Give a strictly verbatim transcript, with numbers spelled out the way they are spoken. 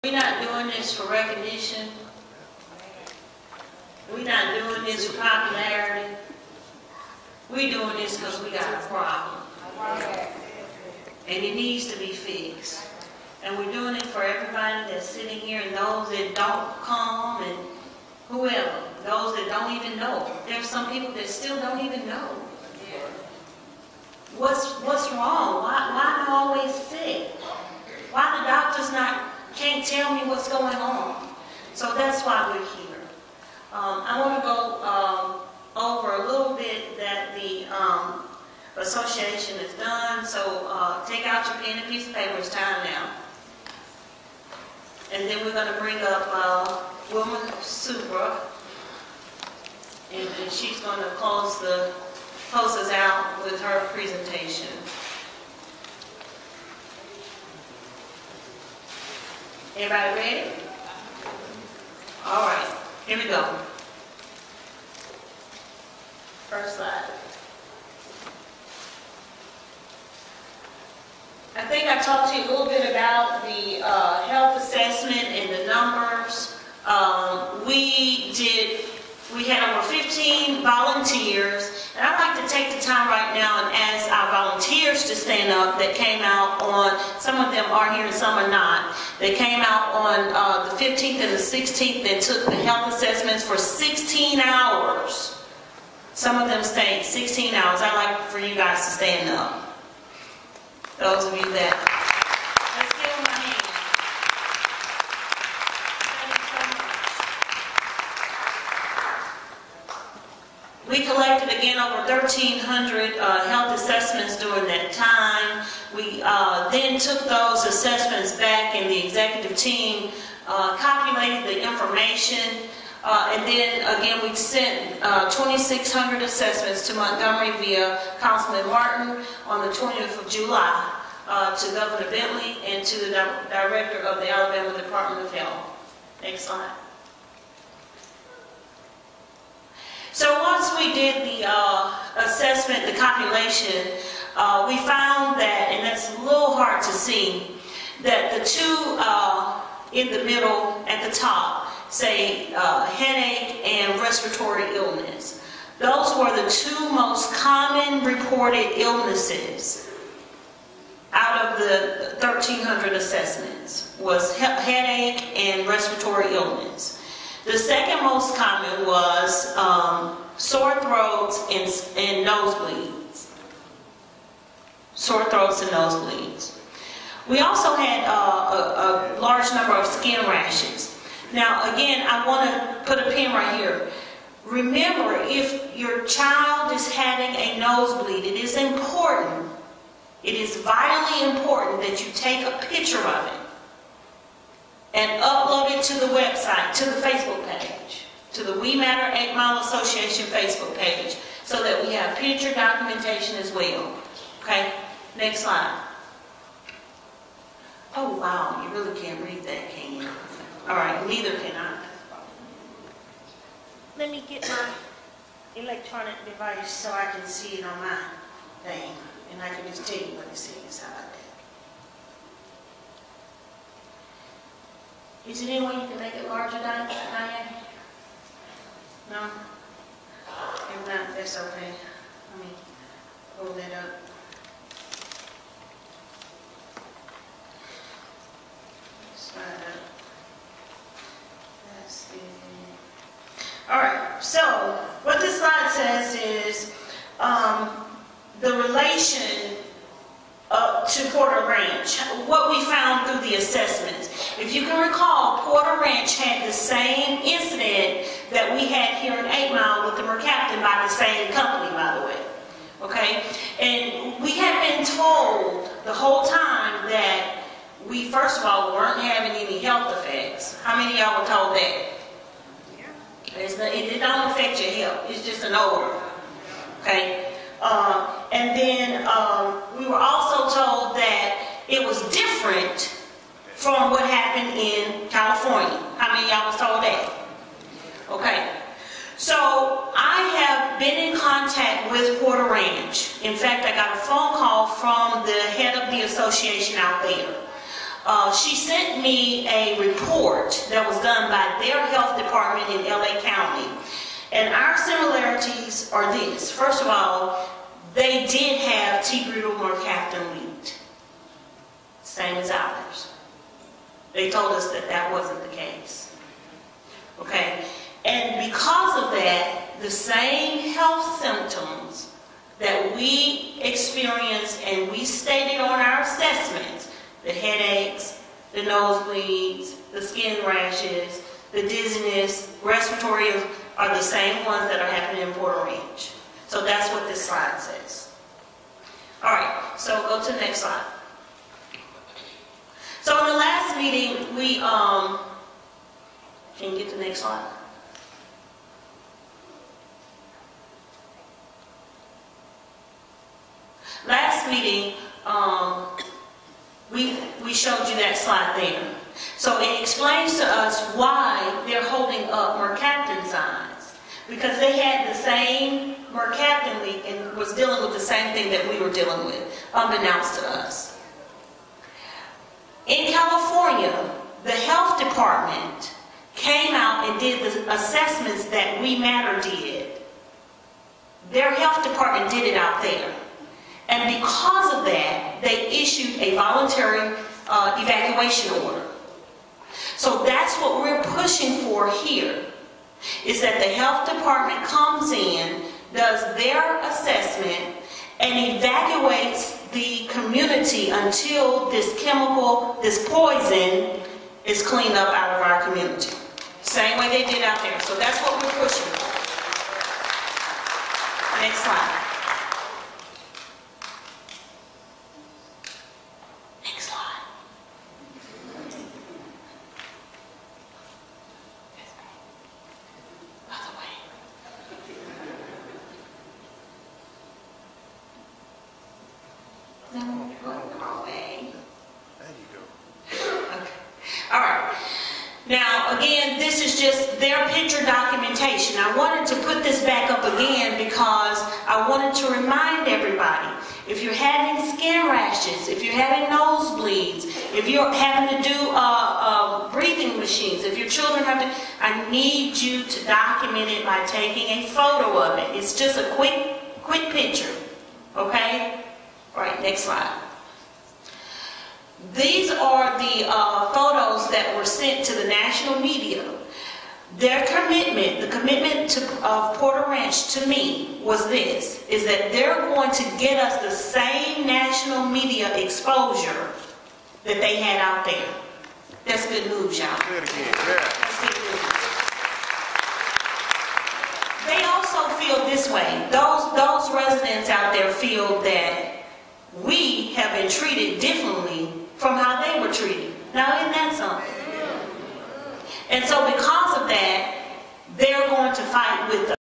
We're not doing this for recognition. We're not doing this for popularity. We're doing this because we got a problem. And it needs to be fixed. And we're doing it for everybody that's sitting here and those that don't come and whoever. Those that don't even know. There's some people that still don't even know. What's, what's wrong? Why, why am I always sick? Why the doctors not can't tell me what's going on? So that's why we're here. Um, I want to go um, over a little bit that the um, association has done. So uh, take out your pen and piece of paper. It's time now. And then we're going to bring up uh, Wilma Supra, and, and she's going to close the close us out with her presentation. Everybody ready? All right, here we go. First slide. I think I talked to you a little bit about the uh, health assessment and the numbers. Um, we did, we had over fifteen volunteers, and I'd like to take the time right now and ask our volunteers to stand up that came out on, some of them are here and some are not. They came out on uh, the fifteenth and the sixteenth and took the health assessments for sixteen hours. Some of them stayed sixteen hours. I'd like for you guys to stand up. Those of you that, let's give them a hand. Thank you so much. We collected again over thirteen hundred uh, health assessments during that time. We uh, then took those assessments back, and the executive team uh, calculated the information. Uh, and then again, we sent uh, twenty-six hundred assessments to Montgomery via Councilman Martin on the twentieth of July uh, to Governor Bentley and to the di Director of the Alabama Department of Health. Next slide. So once we did the uh, assessment, the calculation, uh, we found that, and that's a little hard to see, that the two uh, in the middle at the top, say uh, headache and respiratory illness. Those were the two most common reported illnesses out of the thirteen hundred assessments, was he headache and respiratory illness. The second most common was um, sore throats and, and nosebleeds. Sore throats and nosebleeds. We also had uh, a, a large number of skin rashes. Now, again, I want to put a pin right here. Remember, if your child is having a nosebleed, it is important, it is vitally important that you take a picture of it and upload it to the website, to the Facebook page, to the We Matter eight Mile Association Facebook page, so that we have picture documentation as well. Okay? Next slide. Oh, wow, you really can't read that, can you? All right, neither can I. Let me get my electronic device so I can see it on my thing, and I can just tell you what it says. How about that? Is there any way you can make it larger, Diane? No? If not, that's okay. Let me pull that up. Slide up. All right, so what this slide says is um, the relation uh, to Porter Ranch, what we found through the assessments. If you can recall, Porter Ranch had the same incident that we had here in eight Mile with the mercaptan by the same company, by the way. Okay, and we had been told the whole time that we, first of all, weren't having any health effects. How many of y'all were told that? It's not, it, it don't affect your health. It's just an odor. Okay? Uh, and then um, we were also told that it was different from what happened in California. How many of y'all was told that? Okay. So I have been in contact with Porter Ranch. In fact, I got a phone call from the head of the association out there. Uh, she sent me a report that was done by their health department in L A County. And our similarities are this. First of all, they did have T-butyl mercaptan wheat, same as ours. They told us that that wasn't the case. Okay? And because of that, the same health symptoms that we experienced and we stated on our assessments, the headaches, the nosebleeds, the skin rashes, the dizziness, respiratory, are the same ones that are happening in Porter Ranch. So that's what this slide says. All right, so go to the next slide. So in the last meeting, we, um, can you get to the next slide? Last meeting, um, we, we showed you that slide there. So it explains to us why they're holding up mercaptan signs. Because they had the same mercaptan leak and was dealing with the same thing that we were dealing with, unbeknownst to us. In California, the health department came out and did the assessments that We Matter did. Their health department did it out there. And because of that, they issued a voluntary uh, evacuation order. So that's what we're pushing for here, is that the health department comes in, does their assessment, and evacuates the community until this chemical, this poison, is cleaned up out of our community. Same way they did out there. So that's what we're pushing for. Next slide. Next slide. Other way. No, wrong way. There you go. Okay. All right. Now, again, this is just their picture documentation. I wanted to put this back up again because I wanted to remind everybody, if you're having skin rashes, if you're having nosebleeds, if you're having to do uh, uh, breathing machines, if your children have to, I need you to document it by taking a photo of it. It's just a quick, quick picture. Okay? All right, next slide. These are the uh, photos that were sent to the national media. Their commitment, the commitment to, of Porter Ranch to me was this, is that they're going to get us the same national media exposure that they had out there. That's good news, y'all. Say it again. Yeah. That's good news. They also feel this way. Those, those residents out there feel that we have been treated differently from how they were treated. Now, isn't that something? And so because of that, they're going to fight with